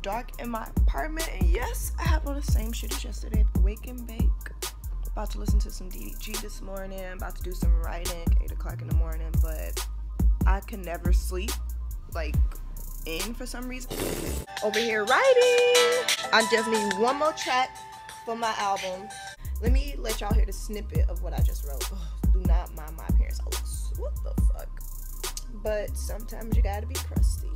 dark in my apartment, and yes, I have all the same shit as yesterday. Wake and bake. About to listen to some DDG this morning. About to do some writing, 8 o'clock in the morning, but I can never sleep, like, in for some reason. Over here writing. I just need one more track for my album. Let me let y'all hear the snippet of what I just wrote. Ugh, do not mind my appearance. What the fuck? But sometimes you gotta be crusty.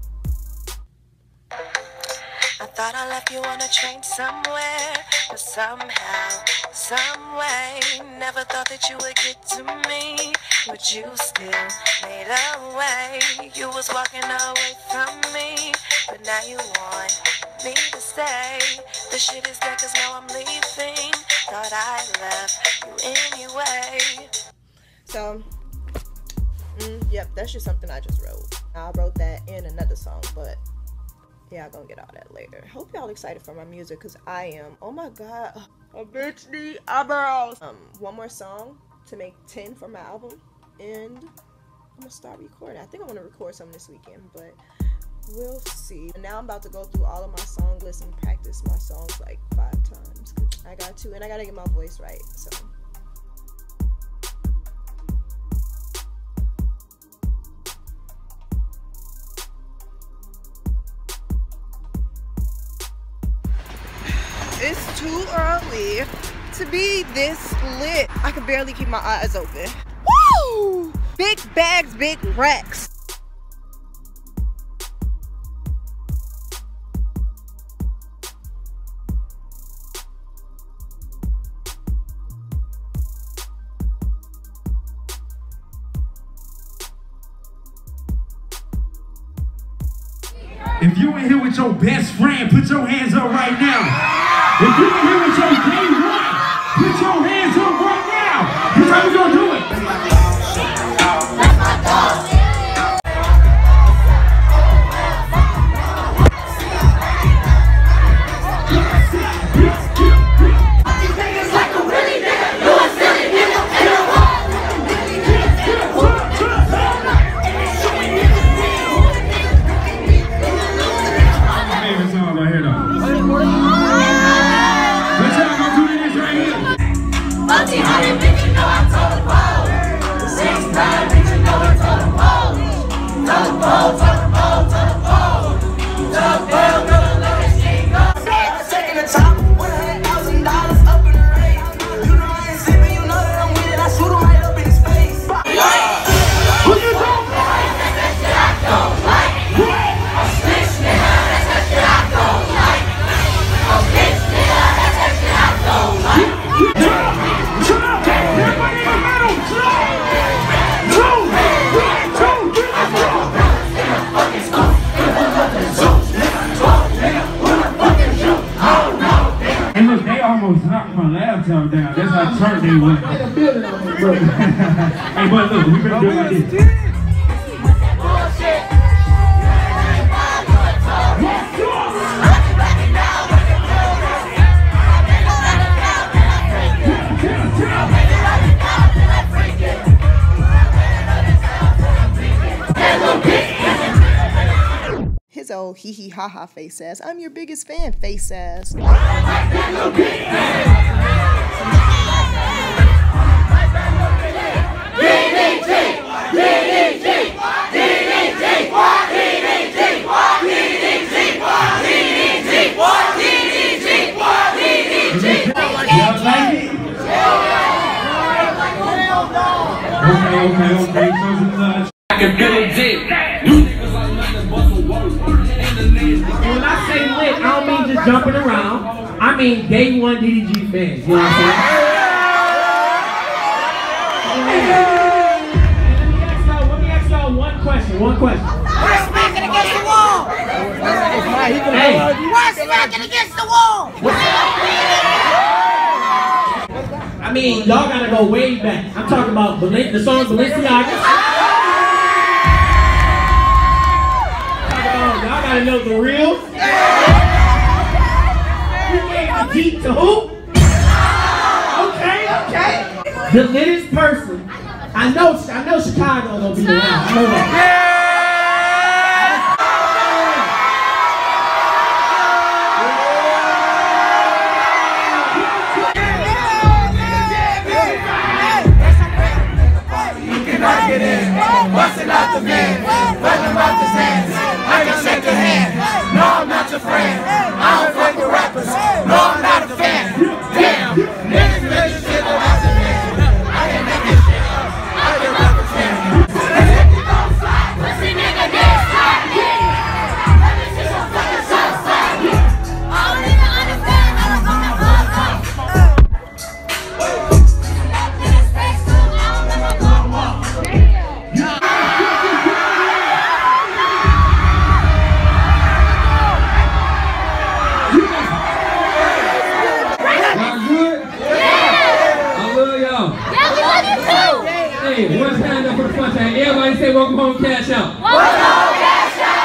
I thought I left you on a train somewhere, but somehow, some way, never thought that you would get to me, but you still made a way. You was walking away from me, but now you want me to stay. The shit is dead 'cause now I'm leaving. Thought I left you anyway. So, yep, that's just something I just wrote. I wrote that in another song, but yeah, I'm gonna get all that later. Hope y'all excited for my music, because I am. Oh my god, a bitch need eyebrows. One more song to make 10 for my album, and I'm gonna start recording. I think I'm gonna record some this weekend, but we'll see. And now I'm about to go through all of my song lists and practice my songs like 5 times. I got to, and I gotta get my voice right, so. It's too early to be this lit. I can barely keep my eyes open. Woo! Big bags, big racks. If you in here with your best friend, put your hands up right now. If you in here with your day one, put your hands up right now. Here's how we gonna do it. That's my dog. Knocked my laptop down. That's how turn they went. Hey, but look, we better do it like this. His old hee hee ha ha face ass. I'm your biggest fan face ass. Okay. I can feel it deep. When I say lit, I don't mean just jumping around. I mean day one DDG fans. You know what I'm saying? Let me ask y'all one question. Why smacking against the wall? Why smacking against the wall? I mean, y'all gotta go way back. I'm talking about the song Balenciaga. Y'all gotta know the real. You gave the beat to who? Okay. The littest person. I know Chicago gonna be around. I know that. not the man. Rapping about the hands. I can shake your hand. No, I'm not your friend. I don't fuck with rappers. No, I'm not a fan. Damn. Niggas make shit about the man. I can make this shit up. I can rap a fan. Pussy nigga, this time. Let me see some fucking shots. All nigga understand how to fucking fuck up. Hey, one time up for the fun time. Everybody say welcome home, cash out. Welcome home, cash out.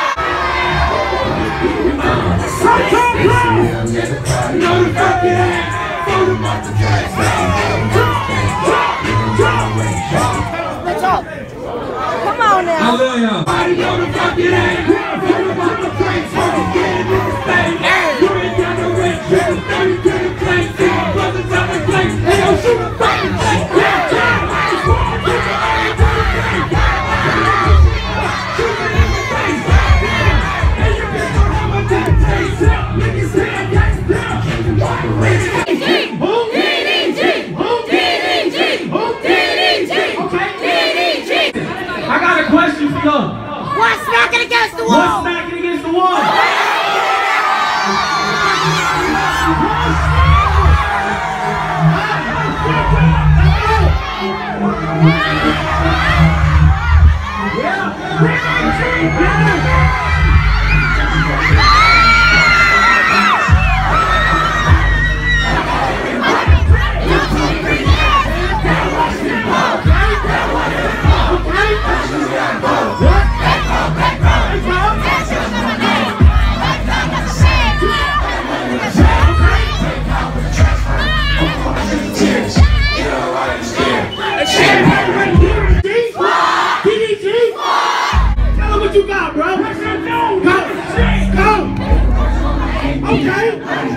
Come on now. I love y'all. I got a question for y'all. What's smacking against the wall? What's smacking against the wall? You got, bro? What's your name? Go! Go! Okay!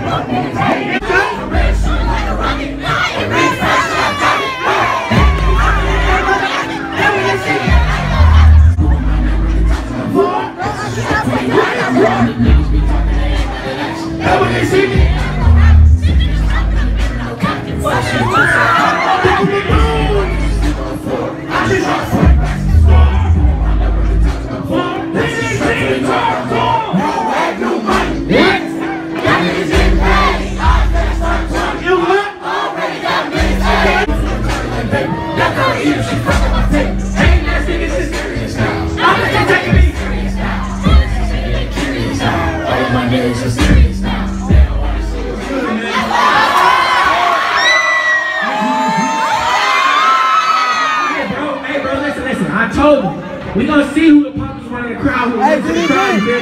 I told him, we gonna see who the pop is running the crowd. Who wins the crowd, baby.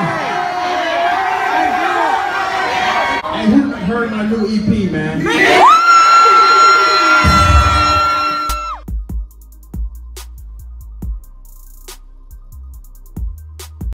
Hey, who heard my new EP, man?